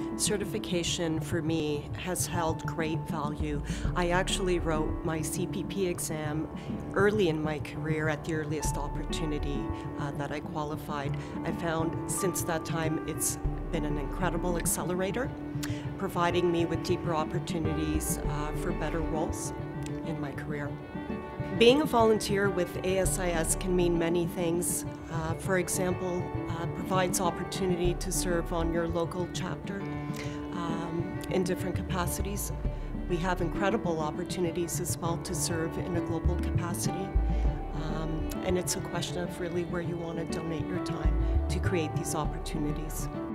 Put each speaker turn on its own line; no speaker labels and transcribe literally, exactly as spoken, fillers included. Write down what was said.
Certification for me has held great value. I actually wrote my C P P exam early in my career at the earliest opportunity uh, that I qualified. I found since that time it's been an incredible accelerator, providing me with deeper opportunities uh, for better roles in my career. Being a volunteer with A S I S can mean many things. Uh, for example, uh, provides opportunity to serve on your local chapter um, in different capacities. We have incredible opportunities as well to serve in a global capacity. Um, and it's a question of really where you want to donate your time to create these opportunities.